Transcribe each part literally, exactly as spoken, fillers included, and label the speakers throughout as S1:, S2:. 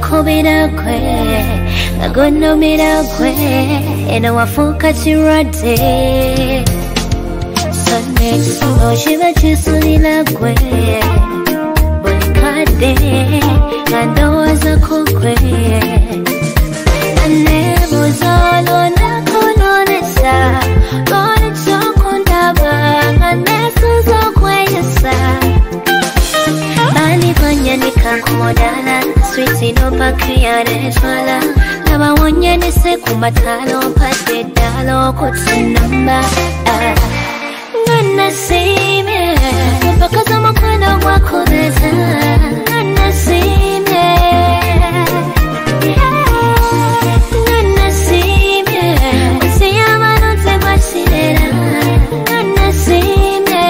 S1: kubira kwe nagonomera kwe eno wafuuka kirwadde so next oshiba kisulira kwe buli kadde nga ndowooza ku kwe aneebuuza olw'onakunonesa lw'olijja okundaba nga neesuuza okweyisa banibanyanika ku mudaala switi n'opakiyana nabawonyanise ku mataala ompadde eddala okutunamba nga nasiimye empaka z'omukwano gwakubeza nga nasiimye nga nasiimye nsi y'abalonzi gwakirera nga nasiimye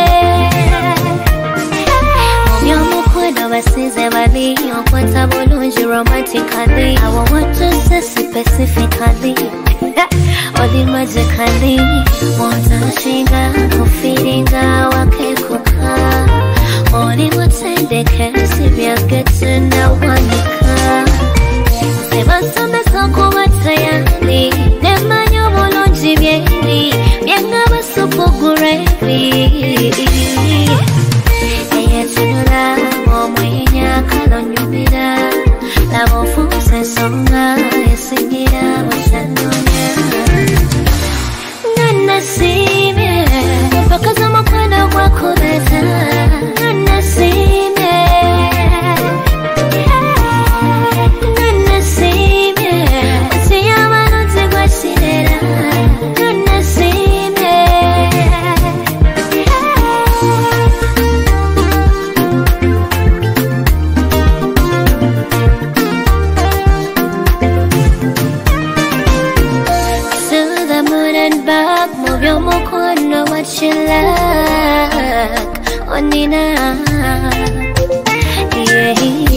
S1: mu by'omukwano basize bali okwata bulungi romantically awo watuse specifically oli magically wontashinga kufiringa wakekuka oli mutendeke sibyagetse nawanika sebasomesa kuba tayali nemanya obulungi byeri byengaba supu gurevi eyetunula omwenya kalonyumira laba ofuuse ensonga esingira bwezanonya nga nasiimye empaka z'omukwano gwakubeza nga nasiimye nga nasiimye nsi y'abalonzi gwakirera nga nasiimye back, move your mukono, what you like, onina, yeah.